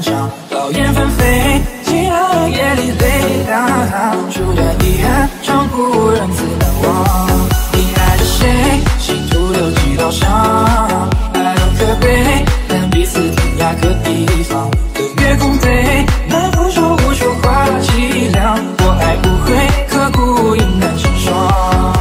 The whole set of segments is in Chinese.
长，老燕纷飞，寂寥夜里泪两，初恋遗憾，长故人自难忘。你爱着谁？心徒留几道伤，爱多可悲，但彼此天涯各地方。隔月空对，难复说无处话凄凉，我爱不会，刻骨应难成双。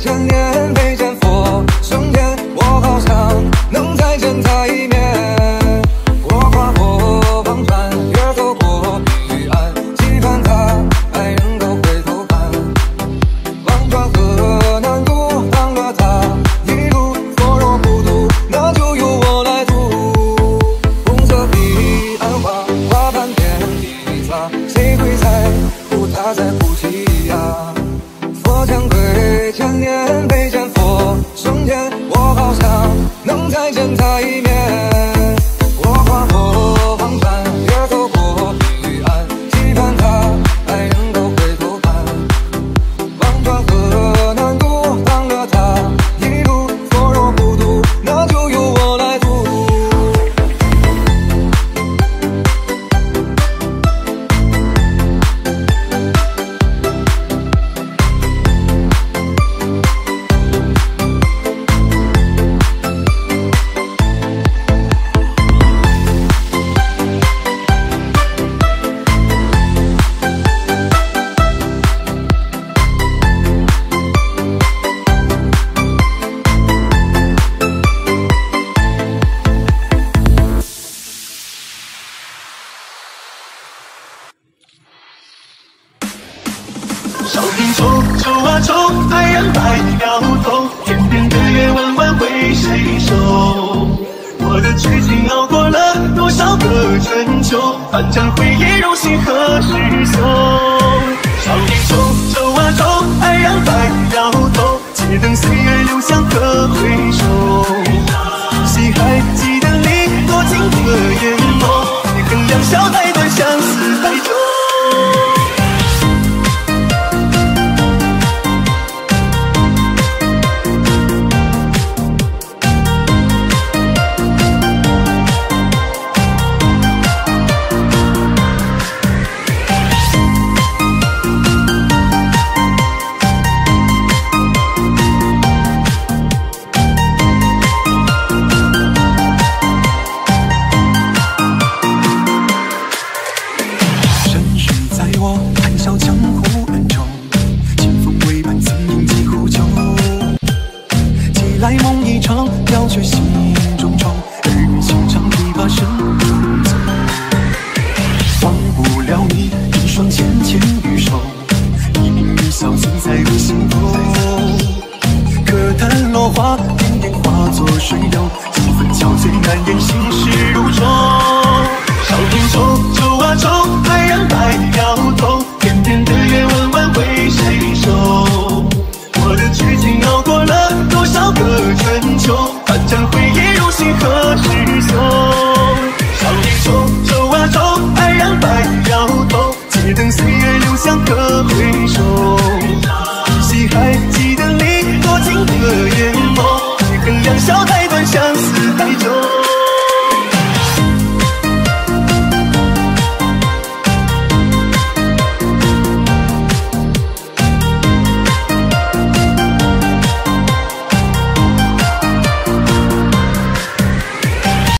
千年被见佛升天，我好想能再见他一面。我跨过忘川，越走过彼岸，期盼他还能够回头看。忘川河难渡，当了他一路，若若不渡，那就由我来渡。红色彼岸花，花瓣遍地撒，谁会在乎他在哭泣呀？佛前跪，千年被见佛升天，我好想能再见他一面。我跨过忘川，越走过彼岸，期盼他还能够回头看。忘川河难渡，当了他一路，若若不渡，那就由我来渡。 手边抽抽啊抽，太阳白摇头，天边的月弯弯为谁收？我的痴情熬过了多少个春秋，反战回忆如星河失踪。手边抽抽啊抽，太阳白摇头，只等岁月留香可回首。西海记得你多情的眼眸，你衡量笑太短，相思太久。 来梦一场，了却心中愁，二人心肠琵琶声中奏。忘不了你一双纤纤玉手，一颦一笑醉在你心头。可叹落花点点化作水流，几分憔悴难言，心事如舟。 少年抽抽啊抽，太阳白摇头，天边的月弯弯为谁收？我的痴情熬过了多少个春秋，反战回忆如星河失踪。少年抽抽啊抽，太阳白摇头，只等岁月留香可回首。